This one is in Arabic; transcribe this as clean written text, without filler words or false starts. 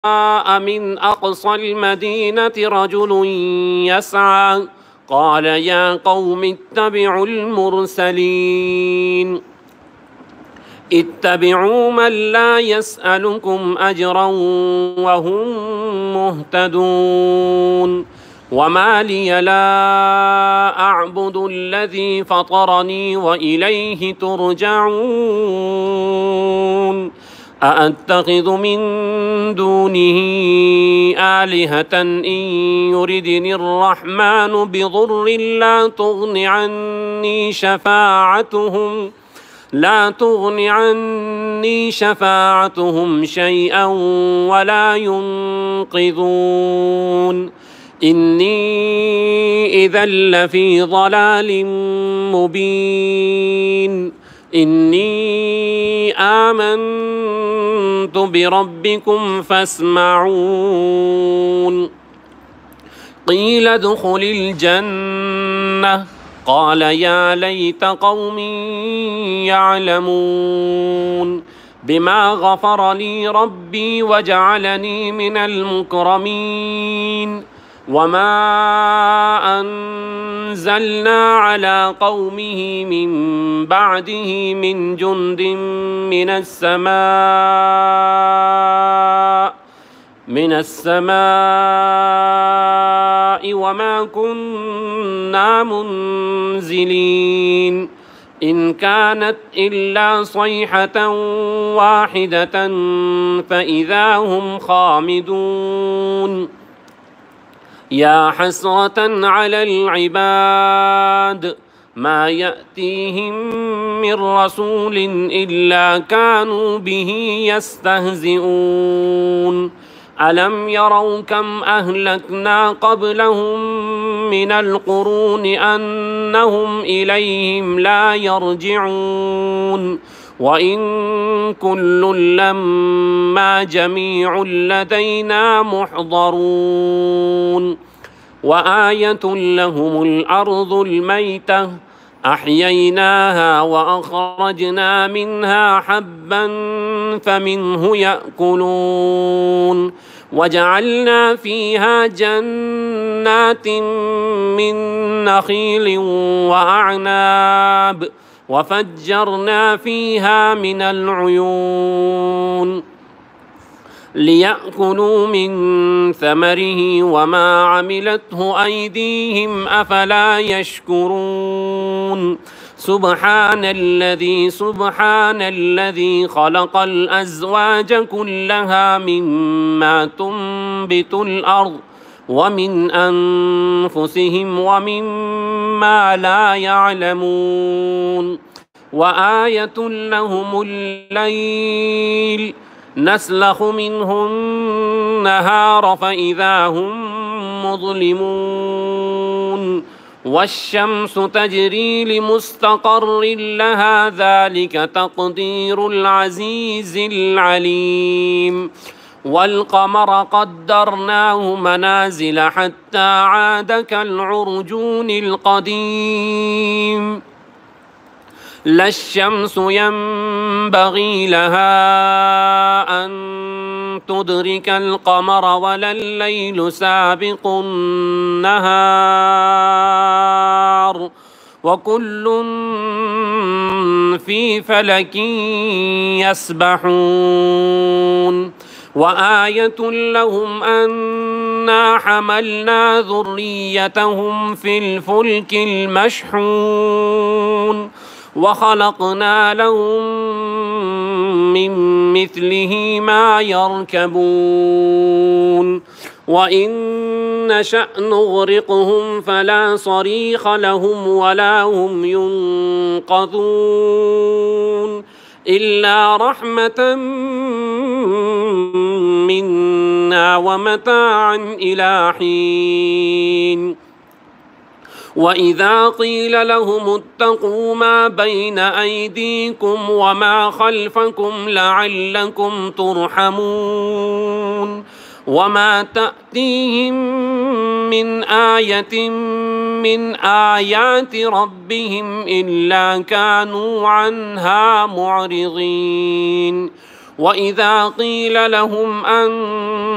من أقصى المدينة رجل يسعى قال يا قوم اتبعوا المرسلين اتبعوا من لا يسألكم أجرا وهم مهتدون وما لي لا أعبد الذي فطرني وإليه ترجعون أأتخذ من دونه آلهة إن يردني الرحمن بضر لا تغن عني شفاعتهم شيئا ولا ينقذون إني إذا لفي ضلال مبين إني آمنت بربكم فاسمعون قيل ادخل الجنة قال يا ليت قومي يعلمون بما غفر لي ربي وجعلني من المكرمين وما أنزلنا على قومه من بعده من جند من السماء وما كنا منزلين إن كانت إلا صيحة واحدة فإذا هم خامدون يا حسرة على العباد ما يأتيهم من رسول إلا كانوا به يستهزئون ألم يروا كم أهلكنا قبلهم من القرون أنهم إليهم لا يرجعون وإن كل لما جميع لدينا محضرون وآية لهم الأرض الميتة أحييناها وأخرجنا منها حبا فمنه يأكلون وجعلنا فيها جنات من نخيل وأعناب وفجرنا فيها من العيون ليأكلوا من ثمره وما عملته أيديهم أفلا يشكرون سبحان الذي خلق الأزواج كلها مما تنبت الأرض ومن أنفسهم ومما لا يعلمون وآية لهم الليل نسلخ منه النهار فإذا هم مظلمون والشمس تجري لمستقر لها ذلك تقدير العزيز العليم والقمر قدرناه منازل حتى عاد كالعرجون القديم لا الشمس ينبغي لها أن تدرك القمر ولا الليل سابق النهار وكل في فلك يسبحون وآية لهم أنا حملنا ذريتهم في الفلك المشحون وخلقنا لهم من مثله ما يركبون وإن نشأ نغرقهم فلا صريخ لهم ولا هم ينقذون إلا رحمة منا ومتاعا إلى حين وإذا قيل لهم اتقوا ما بين أيديكم وما خلفكم لعلكم ترحمون وما تأتيهم من آية من آيات ربهم إلا كانوا عنها معرضين وإذا قيل لهم أن